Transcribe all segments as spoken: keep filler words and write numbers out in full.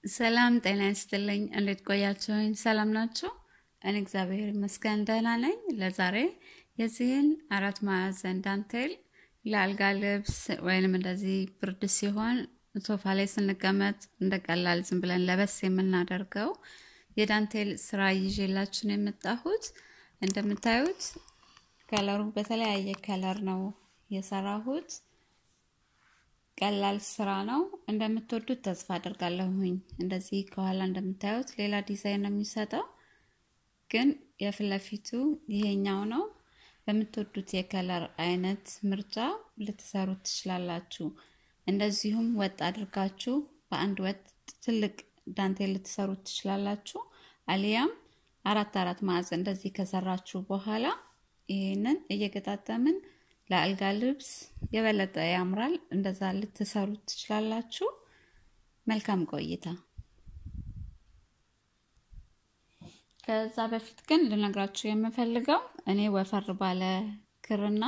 ሰላም ጤና ይስጥልኝ እንዴት ቆያችሁኝ ሰላም ናችሁ እኔ እግዚአብሔር ይመስገን ደህና ነኝ ለዛሬ የዚህን አራት ማዕዘን ዳንቴል ለአልጋ ልብስ ወይንም እንደዚህ ብርድ ሲሆን ሶፋ ላይ ስንቀመጥ እንደቀላል ዝም ብለን ለበስ የምናደርገው የዳንቴል ስራ ይዤላችሁ ነው የመጣሁት እንደምታዩት ከለሩ በተለያየ ከለር ነው የሰራሁት ቀላል ስራ ነው እንደምትወዱት ተስፋ አደርጋለሁኝ እንደዚህ ከኋላ እንደምታዩት ሌላ ዲዛይን ነው የሚሰጠው ግን የፍለፊቱ ይሄኛው ነው በምትወዱት የከለር አይነት ምርጫ ልትሰሩት ትችላላችሁ እንደዚሁም ወጥ አድርጋችሁ በአንድ ወጥ ትልቅ ዳንቴል ልትሰሩት ትችላላችሁ አሊያም አራት አራት ማዕዘን እንደዚህ ከሰራችሁ በኋላ ይሄንን እየገጣጠምን ለአልጋ ልብስ የበለጠ ያምራል እንደዛ ልትሰሩት ትችላላችሁ መልካም ቆይታ ከዛ በፊት ግን ልነግራችሁ የምፈልገው እኔ ወፈር ባለ ክርና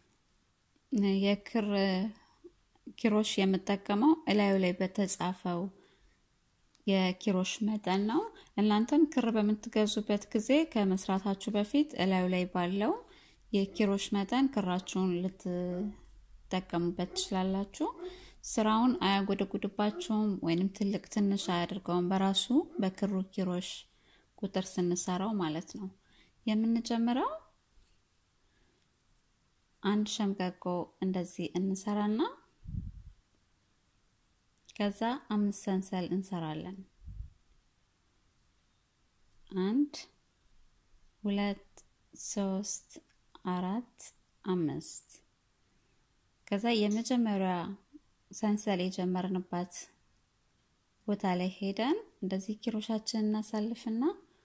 የክር ኪሮሽ የምጠቀመው እላዩ ላይ በተጻፈው የኪሮሽ መጠን ነው እናንተም ክር በመትገዙበት ጊዜ ከመስራታችሁ በፊት እላዩ ላይ ባለው የኪሮሽ መጠን ክራችሁን ልትጠቀሙበት ትችላላችሁ ስራውን አያጎደጉድባችሁም ወይንም ትልቅ ትንሽ አያድርገውም በራሱ በክሩ ኪሮሽ ቁጥር ስንሰራው ማለት ነው የምንጀምረው አንድ ሸምቀቆ እንደዚህ እንሰራና ከዛ አምስት ሰንሰል እንሰራለን አንድ ሁለት ሶስት አራት አምስት ከዛ የመጀመሪያ ሰንሰል የጀመርንባት ቦታ ላይ ሄደን እንደዚህ ኪሮሻችንን እናሳልፍና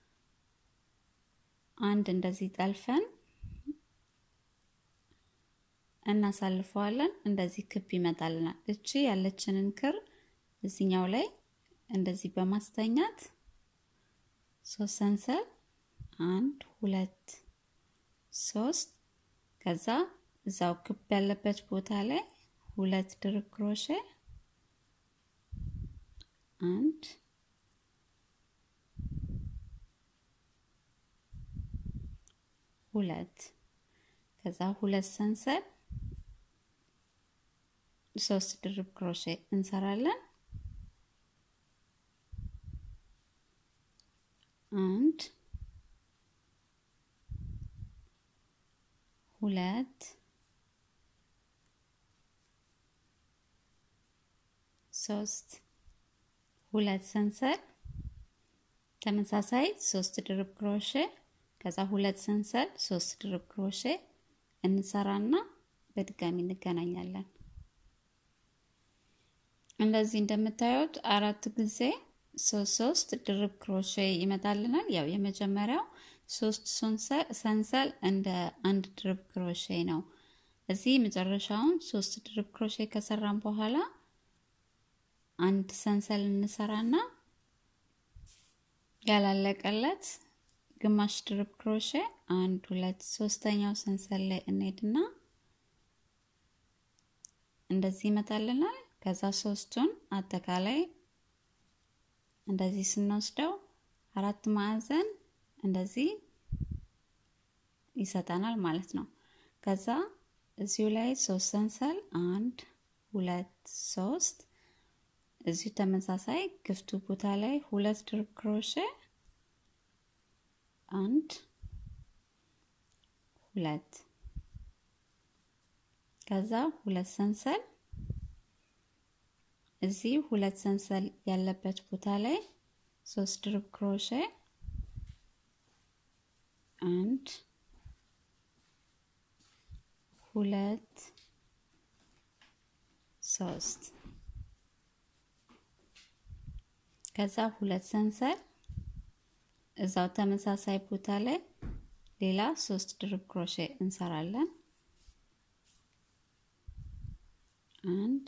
አንድ እንደዚህ ጠልፈን እናሳልፈዋለን እንደዚህ ክብ ይመጣልናል እቺ ያለችንን ክር እዚህኛው ላይ እንደዚህ በማስተኛት ሶስት ሰንሰል አንድ ሁለት ሶስት ከዛ እዛው ክብ ያለበት ቦታ ላይ ሁለት ድርብ ክሮሼ አንድ ሁለት ከዛ ሁለት ሰንሰል ሶስት ድርብ ክሮሼ እንሰራለን አንድ ሁለት ሶስት ሁለት ሰንሰል ተመሳሳይ ሶስት ድርብ ክሮሼ ከዛ ሁለት ሰንሰል ሶስት ድርብ ክሮሼ እንሰራና በድጋሚ እንገናኛለን እንደዚህ እንደምታዩት አራት ጊዜ ሶስት ሶስት ድርብ ክሮሼ ይመጣልናል ያው የመጀመሪያው ሶስት ሰንሰል እንደ አንድ ድርብ ክሮሼ ነው እዚህ መጨረሻውን ሶስት ድርብ ክሮሼ ከሰራን በኋላ አንድ ሰንሰል እንሰራና ያላለቀለት ግማሽ ድርብ ክሮሼ አንድ ሁለት ሶስተኛው ሰንሰል ላይ እንሄድና እንደዚህ ይመጣልናል ከዛ ሶስቱን አጠቃላይ እንደዚህ ስንወስደው አራት ማዕዘን እንደዚህ ይሰጣናል ማለት ነው ከዛ እዚሁ ላይ ሶስት ሰንሰል አንድ ሁለት ሶስት እዚሁ ተመሳሳይ ክፍቱ ቦታ ላይ ሁለት ድርብ ክሮሼ አንድ ሁለት ከዛ ሁለት ሰንሰል እዚህ ሁለት ሰንሰል ያለበት ቦታ ላይ ሶስት ድርብ ክሮሼ አንድ ሁለት ሶስት ከዛ ሁለት ሰንሰል እዛው ተመሳሳይ ቦታ ላይ ሌላ ሶስት ድርብ ክሮሼ እንሰራለን አንድ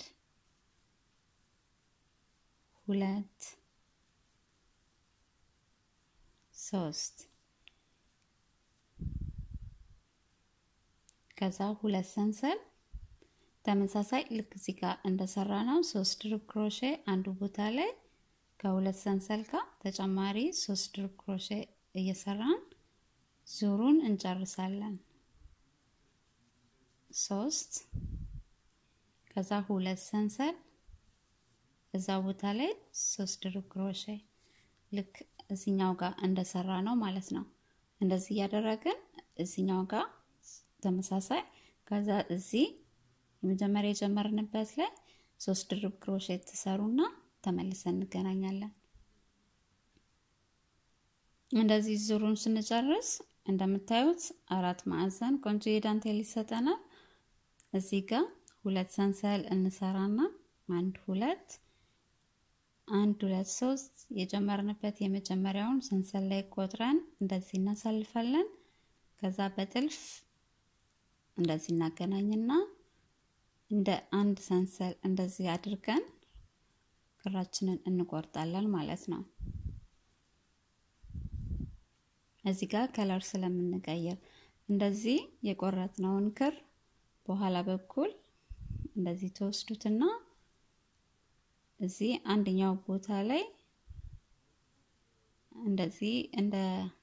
ሁለት ሶስት ከዛ ሁለት ሰንሰል ተመሳሳይ ልክ እዚህ ጋር እንደሰራነው ሶስት ድርብ ክሮሼ አንዱ ቦታ ላይ ከሁለት ሰንሰል ጋር ተጨማሪ ሶስት ድርብ ክሮሼ እየሰራን ዙሩን እንጨርሳለን። ሶስት ከዛ ሁለት ሰንሰል እዛ ቦታ ላይ ሶስት ድርብ ክሮሼ ልክ እዚህኛው ጋር እንደሰራ ነው ማለት ነው። እንደዚህ ያደረግን እዚህኛው ጋር ተመሳሳይ ከዛ እዚህ የመጀመሪያ የጀመርንበት ላይ ሶስት ድርብ ክሮሼ ተሰሩና ተመልሰን እንገናኛለን። እንደዚህ ዙሩን ስንጨርስ እንደምታዩት አራት ማዕዘን ቆንጆ የዳንቴል ይሰጠናል። እዚህ ጋር ሁለት ሰንሰል እንሰራና አንድ ሁለት አንድ ሁለት ሶስት የጀመርንበት የመጀመሪያውን ሰንሰል ላይ ቆጥረን እንደዚህ እናሳልፋለን። ከዛ በጥልፍ እንደዚህ እናገናኝና እንደ አንድ ሰንሰል እንደዚህ አድርገን ክራችንን እንቆርጣለን ማለት ነው። እዚህ ጋር ከለር ስለምንቀይር እንደዚህ የቆረጥነውን ክር በኋላ በኩል እንደዚህ ተወስዱትና እዚህ አንደኛው ቦታ ላይ እንደዚህ እንደ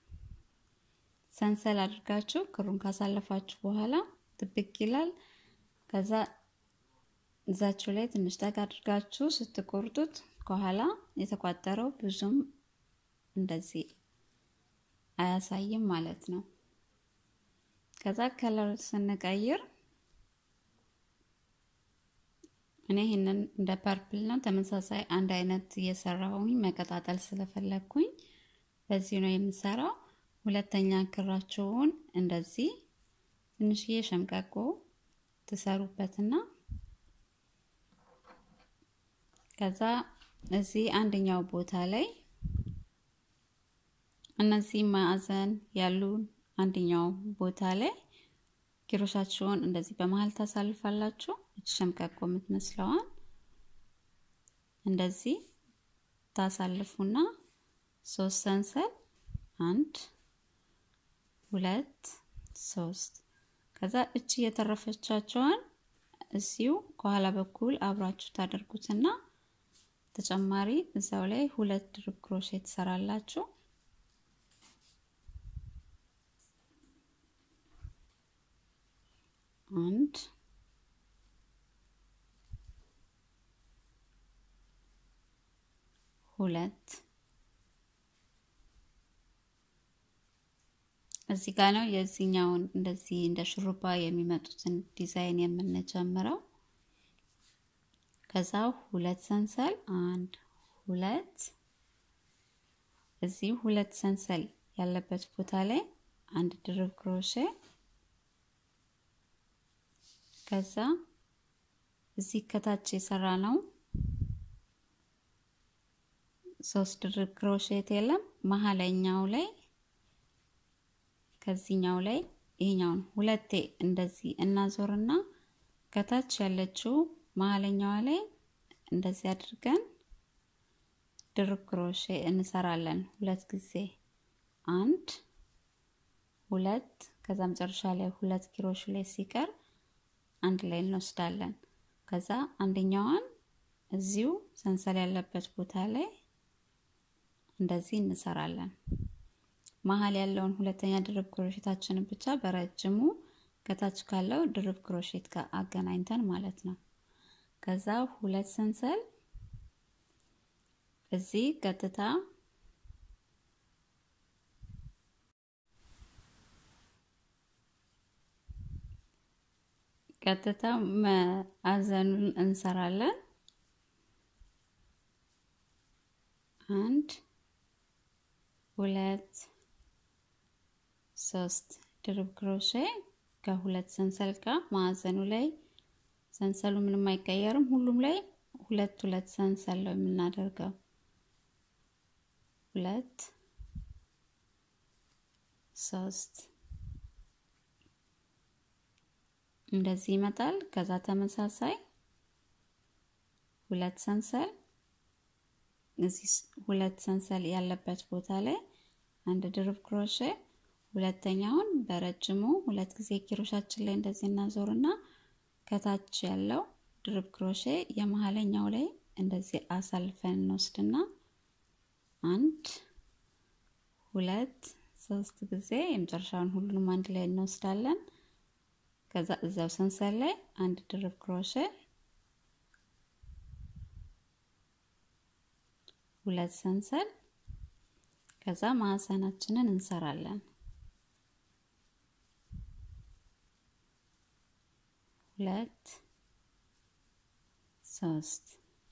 ሰንሰል አድርጋችሁ ክሩን ካሳለፋችሁ በኋላ ጥብቅ ይላል። ከዛ እዛችሁ ላይ ትንሽ ጠቅ አድርጋችሁ ስትቆርጡት ከኋላ የተቋጠረው ብዙም እንደዚህ አያሳይም ማለት ነው። ከዛ ከለር ስንቀይር እኔ ይሄንን እንደ ፐርፕል ነው ተመሳሳይ አንድ አይነት እየሰራሁኝ መቀጣጠል ስለፈለኩኝ በዚህ ነው የምሰራው። ሁለተኛ ክራችሁን እንደዚህ ትንሽዬ ሸምቀቆ ተሰሩበትና ከዛ እዚህ አንደኛው ቦታ ላይ እነዚህ ማዕዘን ያሉ አንደኛው ቦታ ላይ ኪሮሻችሁን እንደዚህ በመሃል ታሳልፋላችሁ። ሸምቀቆ የምትመስለዋን እንደዚህ ታሳልፉና ሶስት ሰንሰል አንድ ሁለት ሶስት ከዛ እቺ የተረፈቻቸውን እዚሁ ከኋላ በኩል አብራችሁ ታደርጉትና ተጨማሪ እዛው ላይ ሁለት ድርብ ክሮሼ ትሰራላችሁ። አንድ ሁለት እዚህ ጋር ነው የዚህኛውን እንደዚህ እንደ ሹሩባ የሚመጡትን ዲዛይን የምንጀምረው። ከዛ ሁለት ሰንሰል አንድ ሁለት እዚህ ሁለት ሰንሰል ያለበት ቦታ ላይ አንድ ድርብ ክሮሼ ከዛ እዚህ ከታች የሰራ ነው ሶስት ድርብ ክሮሼት የለም መሃለኛው ላይ ከዚህኛው ላይ ይሄኛውን ሁለቴ እንደዚህ እናዞርና ከታች ያለችው መሃለኛው ላይ እንደዚህ አድርገን ድርብ ክሮሼ እንሰራለን ሁለት ጊዜ አንድ ሁለት ከዛ መጨረሻ ላይ ሁለት ክሮሼ ላይ ሲቀር አንድ ላይ እንወስዳለን። ከዛ አንደኛዋን እዚሁ ሰንሰል ያለበት ቦታ ላይ እንደዚህ እንሰራለን። መሃል ያለውን ሁለተኛ ድርብ ክሮሼታችንን ብቻ በረጅሙ ከታች ካለው ድርብ ክሮሼት ጋር አገናኝተን ማለት ነው። ከዛ ሁለት ሰንሰል እዚህ ቀጥታ ቀጥታ ማዕዘኑን እንሰራለን። አንድ ሁለት ሶስት ድርብ ክሮሼ ከሁለት ሰንሰል ጋር ማዕዘኑ ላይ ሰንሰሉ ምንም አይቀየርም። ሁሉም ላይ ሁለት ሁለት ሰንሰል ነው የምናደርገው። ሁለት ሶስት እንደዚህ ይመጣል። ከዛ ተመሳሳይ ሁለት ሰንሰል እዚህ ሁለት ሰንሰል ያለበት ቦታ ላይ አንድ ድርብ ክሮሼ ሁለተኛውን በረጅሙ ሁለት ጊዜ ኪሮሻችን ላይ እንደዚህ እናዞርና ከታች ያለው ድርብ ክሮሼ የመሃለኛው ላይ እንደዚህ አሳልፈን እንወስድና አንድ ሁለት ሶስት ጊዜ የመጨረሻውን ሁሉንም አንድ ላይ እንወስዳለን። ከዛ እዛው ሰንሰል ላይ አንድ ድርብ ክሮሼ ሁለት ሰንሰል ከዛ ማዕዘናችንን እንሰራለን። ሁለት ሶስት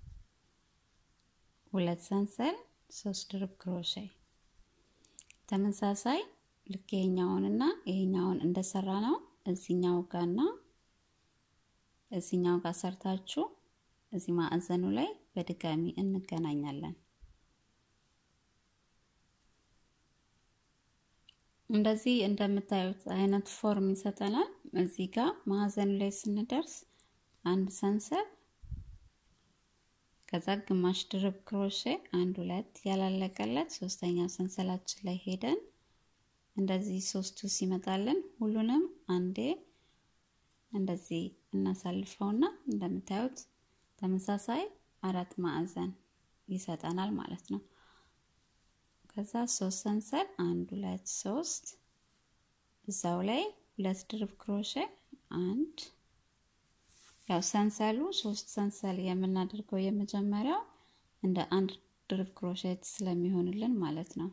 ሁለት ሰንሰል ሶስት ድርብ ክሮሼ ተመሳሳይ ልክ ይሄኛውንና ይሄኛውን እንደሰራ ነው እዚህኛው ጋርና እዚህኛው ጋር ሰርታችሁ እዚህ ማዕዘኑ ላይ በድጋሚ እንገናኛለን። እንደዚህ እንደምታዩት አይነት ፎርም ይሰጠናል። እዚህ ጋር ማዕዘኑ ላይ ስንደርስ አንድ ሰንሰል ከዛ ግማሽ ድርብ ክሮሼ አንድ ሁለት ያላለቀለት ሶስተኛ ሰንሰላችን ላይ ሄደን እንደዚህ ሶስቱ ሲመጣልን ሁሉንም አንዴ እንደዚህ እናሳልፈውና እንደምታዩት ተመሳሳይ አራት ማዕዘን ይሰጠናል ማለት ነው። ከዛ ሶስት ሰንሰል አንድ ሁለት ሶስት እዛው ላይ ሁለት ድርብ ክሮሼ አንድ ያው ሰንሰሉ ሶስት ሰንሰል የምናደርገው የመጀመሪያው እንደ አንድ ድርብ ክሮሼት ስለሚሆንልን ማለት ነው።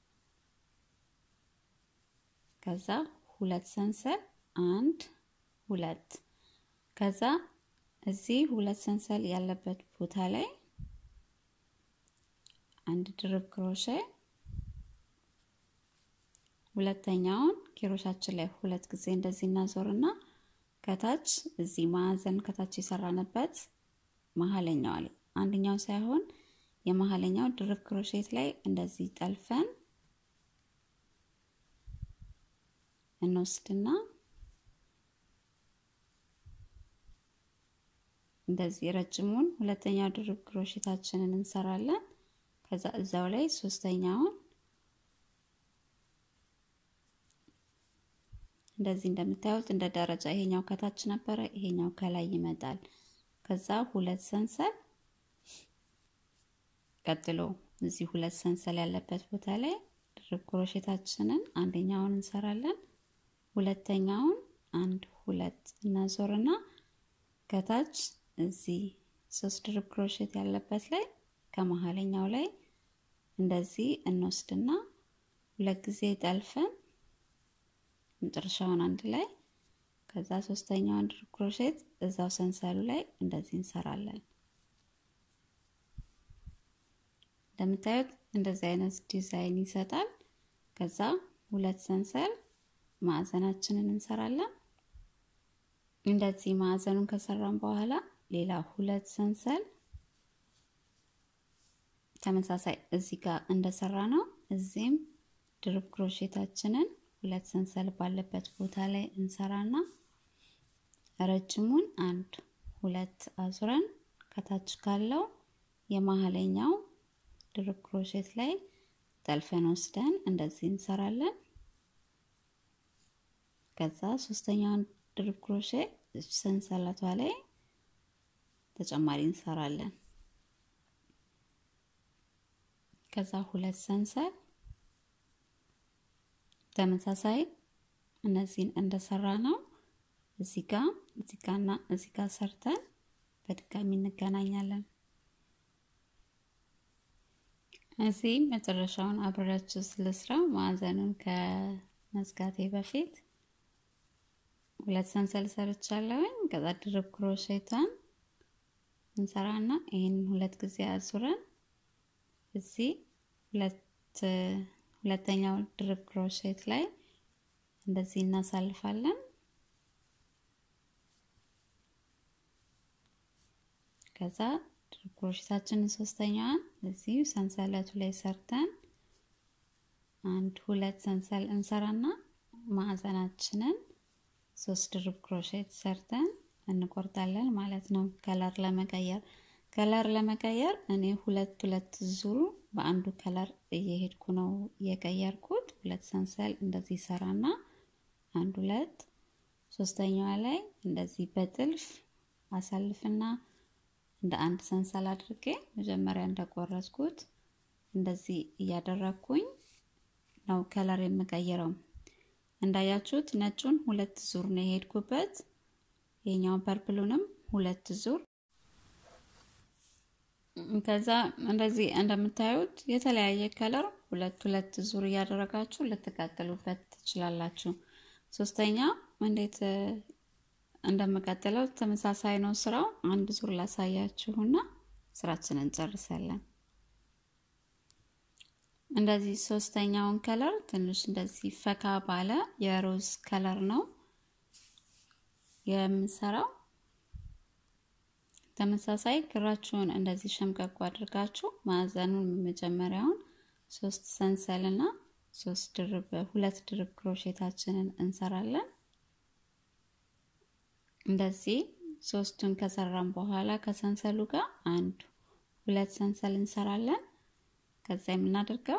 ከዛ ሁለት ሰንሰል አንድ ሁለት ከዛ እዚህ ሁለት ሰንሰል ያለበት ቦታ ላይ አንድ ድርብ ክሮሼ ሁለተኛውን ኪሮሻችን ላይ ሁለት ጊዜ እንደዚህ እናዞርና ከታች እዚህ ማዕዘን ከታች የሰራንበት መሐለኛው ላይ አንደኛው ሳይሆን የመሐለኛው ድርብ ክሮሼት ላይ እንደዚህ ጠልፈን እንወስድና እንደዚህ ረጅሙን ሁለተኛው ድርብ ክሮሼታችንን እንሰራለን። ከዛ እዛው ላይ ሶስተኛውን እንደዚህ እንደምታዩት እንደ ደረጃ ይሄኛው ከታች ነበር ይሄኛው ከላይ ይመጣል። ከዛ ሁለት ሰንሰል ቀጥሎ እዚህ ሁለት ሰንሰል ያለበት ቦታ ላይ ድርብ ክሮሼታችንን አንደኛውን እንሰራለን። ሁለተኛውን አንድ ሁለት እናዞርና ከታች እዚህ ሶስት ድርብ ክሮሼት ያለበት ላይ ከመሐለኛው ላይ እንደዚህ እንወስድና ሁለት ጊዜ ጠልፈን መጨረሻውን አንድ ላይ ከዛ ሶስተኛውን ድርብ ክሮሼት እዛው ሰንሰሉ ላይ እንደዚህ እንሰራለን። እንደምታዩት እንደዚህ አይነት ዲዛይን ይሰጣል። ከዛ ሁለት ሰንሰል ማዕዘናችንን እንሰራለን። እንደዚህ ማዕዘኑን ከሰራን በኋላ ሌላ ሁለት ሰንሰል ተመሳሳይ እዚህ ጋር እንደሰራ ነው እዚህም ድርብ ክሮሼታችንን ሁለት ሰንሰል ባለበት ቦታ ላይ እንሰራና ረጅሙን አንድ ሁለት አዙረን ከታች ካለው የመሐለኛው ድርብ ክሮሼት ላይ ጠልፈን ወስደን እንደዚህ እንሰራለን። ከዛ ሶስተኛውን ድርብ ክሮሼ ሰንሰለቷ ላይ ተጨማሪ እንሰራለን። ከዛ ሁለት ሰንሰል ተመሳሳይ እነዚህን እንደሰራ ነው እዚህ ጋር እዚህ ጋርና እዚህ ጋር ሰርተን በድጋሚ እንገናኛለን። እዚህ መጨረሻውን አብራችሁ ስለስራው ማዕዘኑን ከመዝጋቴ በፊት ሁለት ሰንሰል ሰርቻለሁኝ። ከዛ ድርብ ክሮሼቷን እንሰራና ይሄን ሁለት ጊዜ አዙረን እዚህ ሁለት ሁለተኛው ድርብ ክሮሼት ላይ እንደዚህ እናሳልፋለን። ከዛ ድርብ ክሮሼታችንን ሶስተኛዋን እዚህ ሰንሰለቱ ላይ ሰርተን አንድ ሁለት ሰንሰል እንሰራና ማዕዘናችንን ሶስት ድርብ ክሮሼት ሰርተን እንቆርጣለን ማለት ነው። ከለር ለመቀየር ከለር ለመቀየር እኔ ሁለት ሁለት ዙሩ በአንዱ ከለር እየሄድኩ ነው የቀየርኩት። ሁለት ሰንሰል እንደዚህ ሰራና አንድ ሁለት ሶስተኛዋ ላይ እንደዚህ በጥልፍ አሳልፍና እንደ አንድ ሰንሰል አድርጌ መጀመሪያ እንደቆረጥኩት እንደዚህ እያደረኩኝ ነው ከለር የምቀይረው እንዳያችሁት ነጩን ሁለት ዙር ነው የሄድኩበት የኛው ፐርፕሉንም ሁለት ዙር ከዛ እንደዚህ እንደምታዩት የተለያየ ከለር ሁለት ሁለት ዙር ያደረጋችሁ ልትቀጥሉበት ትችላላችሁ ሶስተኛ እንዴት እንደምቀጥለው ተመሳሳይ ነው ስራው አንድ ዙር ላሳያችሁና ስራችንን እንጨርሳለን እንደዚህ ሶስተኛውን ከለር ትንሽ እንደዚህ ፈካ ባለ የሮዝ ከለር ነው የምሰራው ተመሳሳይ ክራችሁን እንደዚህ ሸምቀቅ አድርጋችሁ ማዕዘኑን መጀመሪያውን ሶስት ሰንሰልና ሶስት ድርብ ሁለት ድርብ ክሮሼታችንን እንሰራለን እንደዚህ ሶስቱን ከሰራን በኋላ ከሰንሰሉ ጋር አንድ ሁለት ሰንሰል እንሰራለን ከዛ የምናደርገው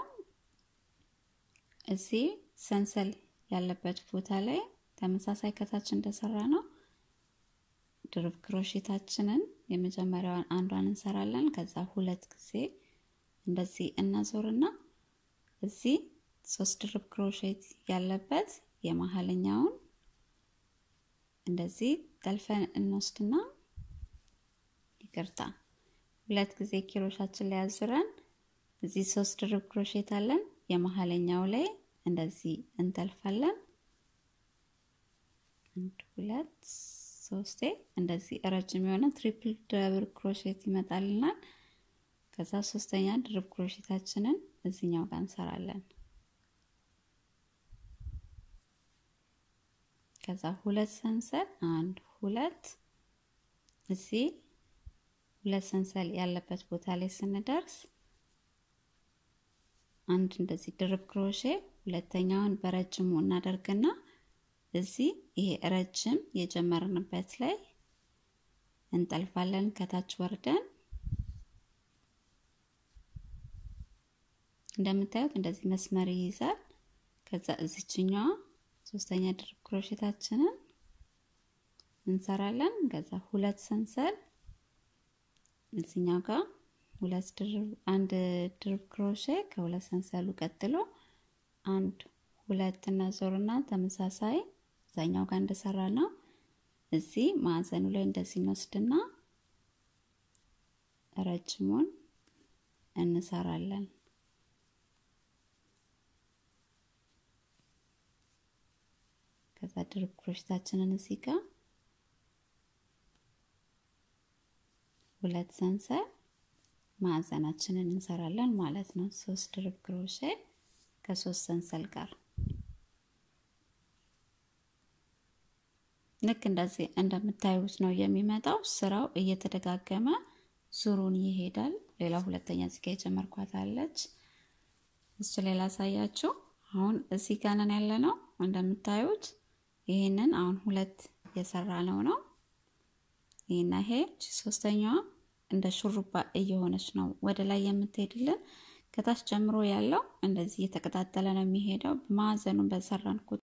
እዚህ ሰንሰል ያለበት ቦታ ላይ ተመሳሳይ ከታች እንደሰራ ነው ድርብ ክሮሼታችንን የመጀመሪያውን አንዷን እንሰራለን ከዛ ሁለት ጊዜ እንደዚህ እናዞርና እዚህ ሶስት ድርብ ክሮሼት ያለበት የመሃለኛውን እንደዚህ ጠልፈን እንወስድና ይቅርታ ሁለት ጊዜ ኪሮሻችን ላይ አዙረን እዚህ ሶስት ድርብ ክሮሼት አለን የመሃለኛው ላይ እንደዚህ እንጠልፋለን አንድ ሁለት ሶስቴ እንደዚህ ረጅም የሆነ ትሪፕል ደብል ክሮሼት ይመጣልናል ከዛ ሶስተኛ ድርብ ክሮሼታችንን እዚህኛው ጋር እንሰራለን ከዛ ሁለት ሰንሰል አንድ ሁለት እዚህ ሁለት ሰንሰል ያለበት ቦታ ላይ ስንደርስ አንድ እንደዚህ ድርብ ክሮሼ ሁለተኛውን በረጅሙ እናደርግና እዚህ ይሄ ረጅም የጀመርንበት ላይ እንጠልፋለን ከታች ወርደን እንደምታዩት እንደዚህ መስመር ይይዛል ከዛ እዚህኛው ሶስተኛ ድርብ ክሮሼታችንን እንሰራለን ከዛ ሁለት ሰንሰል እዚህኛው ጋር ሁለት ድርብ አንድ ድርብ ክሮሼ ከሁለት ሰንሰሉ ቀጥሎ አንድ ሁለት እና ዞርና ተመሳሳይ ዛኛው ጋር እንደሰራ ነው እዚህ ማዕዘኑ ላይ እንደዚህ እንወስድና ረጅሙን እንሰራለን ከዛ ድርብ ክሮሼታችንን እዚህ ጋር ሁለት ሰንሰል ማዕዘናችንን እንሰራለን ማለት ነው ሶስት ድርብ ክሮሼ ከሶስት ሰንሰል ጋር ልክ እንደዚህ እንደምታዩት ነው የሚመጣው ስራው እየተደጋገመ ዙሩን ይሄዳል ሌላ ሁለተኛ እዚህ ጋር የጀመርኳት አለች እሱ ሌላ ሳያችሁ አሁን እዚህ ጋር ነን ያለነው እንደምታዩት ይሄንን አሁን ሁለት የሰራነው ነው ይሄና ይሄ ሶስተኛዋ እንደ ሹሩባ እየሆነች ነው ወደ ላይ የምትሄድልን ከታች ጀምሮ ያለው እንደዚህ የተቀጣጠለ ነው የሚሄደው ማዕዘኑን በሰራን ቁጥር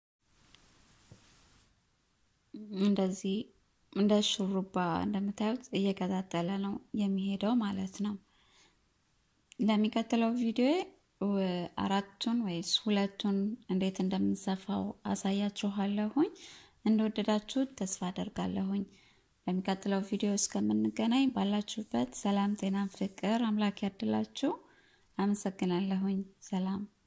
እንደዚህ እንደ ሹሩባ እንደምታዩት እየቀጣጠለ ነው የሚሄደው ማለት ነው ለሚቀጥለው ቪዲዮ አራቱን ወይስ ሁለቱን እንዴት እንደምንሰፋው አሳያችኋለሁኝ እንደወደዳችሁት ተስፋ አደርጋለሁኝ በሚቀጥለው ቪዲዮ እስከምንገናኝ ባላችሁበት ሰላም ጤና ፍቅር አምላክ ያድላችሁ አመሰግናለሁኝ ሰላም